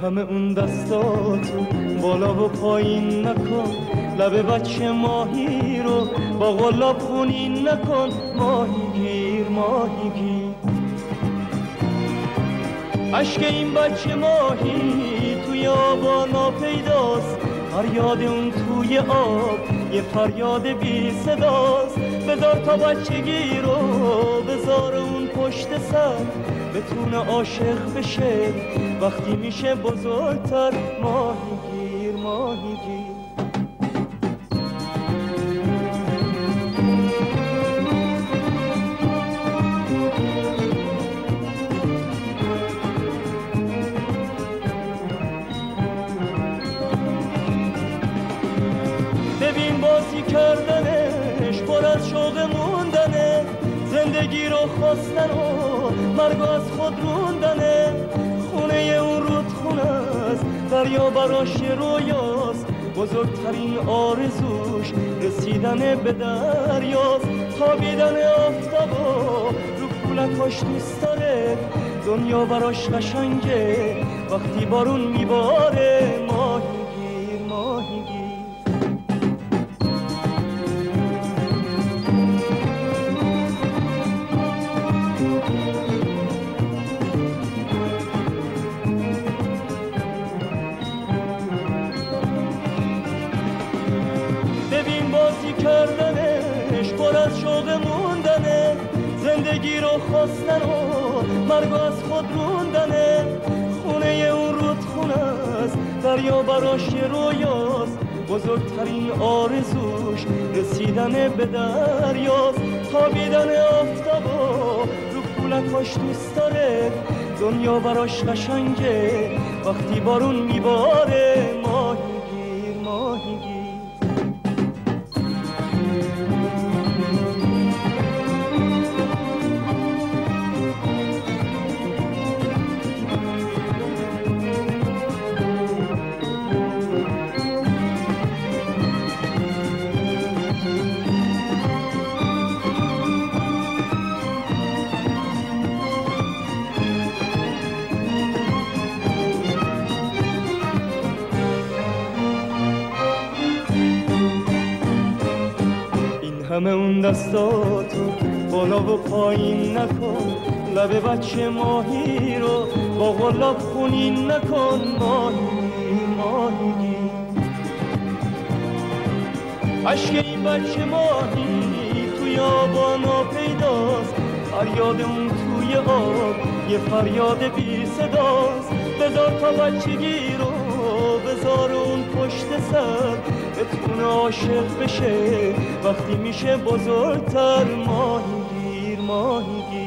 همه اون دستاتو بالا و پایین نکن، لب بچه ماهی رو با قلاب خونین نکن. ماهی گیر ماهی گیر، عشق این بچه ماهی توی آبا ناپیداست، فریاد اون توی آب یه فریاد بی صداست. بذار تا بچگی رو بذار اون پشت سر، بتونه عاشق بشه وقتی میشه بزرگتر. ماهی گیر ماهی گیر، ببین بازی کردنش پر از شوق موندنه، زندگی رو خواستن و مرگ از خود روندنه. خونه اون رودخونه است، دریا براش رویاست، بزرگترین آرزوش رسیدن به دریاست. تابیدن آفتابا رو پولکاش دوست داره، دنیا براش قشنگه وقتی بارون میباره. ماهی گیر ماهی گیر، ببین بازی کردنش پر از شوق موندنه، زندگی رو خواستن و مرگ از خود روندنه. خونه اون رودخونه است، دریا براش رویاست، بزرگترین آرزوش رسیدن به دریاست. تابیدن آفتابا رو پولکاش دوست داره، دنیا براش قشنگه وقتی بارون میباره. ماهی گیر ماهی گیر، همه اون دستاتو بالا و پایین نکن، لب بچه ماهی رو با قلاب خونین نکن. ماهی ماهی گیر، عشق این بچه ماهی توی آبا ناپیداست، فریاد اون توی آب یه فریاد بی صداست. بذار تا بچگی رو بذار اون پشت سر، بتونه عاشق بشه وقتی میشه بزرگتر. ماهی گیر ماهی گیر،